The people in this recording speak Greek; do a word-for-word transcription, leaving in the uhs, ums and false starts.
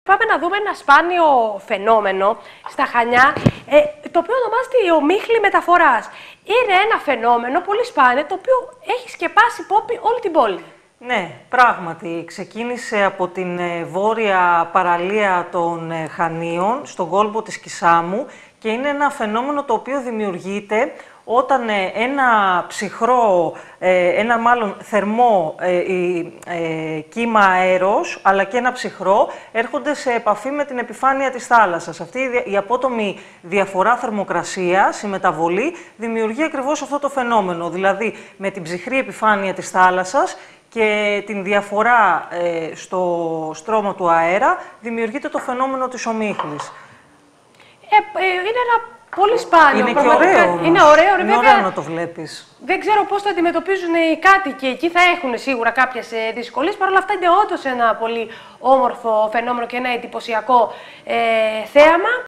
Πάμε να δούμε ένα σπάνιο φαινόμενο στα Χανιά, ε, το οποίο ονομάζεται η ομίχλη μεταφοράς. Είναι ένα φαινόμενο πολύ σπάνιο, το οποίο έχει σκεπάσει Πόπη όλη την πόλη. Ναι, πράγματι. Ξεκίνησε από την βόρεια παραλία των Χανίων, στον κόλπο της Κισάμου, και είναι ένα φαινόμενο το οποίο δημιουργείται όταν ένα ψυχρό, ένα μάλλον θερμό κύμα αέρος, αλλά και ένα ψυχρό, έρχονται σε επαφή με την επιφάνεια της θάλασσας. Αυτή η απότομη διαφορά θερμοκρασίας, η μεταβολή, δημιουργεί ακριβώς αυτό το φαινόμενο. Δηλαδή, με την ψυχρή επιφάνεια της θάλασσας και την διαφορά στο στρώμα του αέρα, δημιουργείται το φαινόμενο της ομίχλης. Ε, ε, είναι ένα πολύ σπάνιο. Είναι και ωραίο όμως. Είναι ωραίο, ρε, είναι βέβαια, ωραίο να το βλέπεις. Δεν ξέρω πώς το αντιμετωπίζουν οι κάτοικοι εκεί. Θα έχουν σίγουρα κάποιες δυσκολίες. Παρ' όλα αυτά είναι όντως ένα πολύ όμορφο φαινόμενο και ένα εντυπωσιακό ε, θέαμα.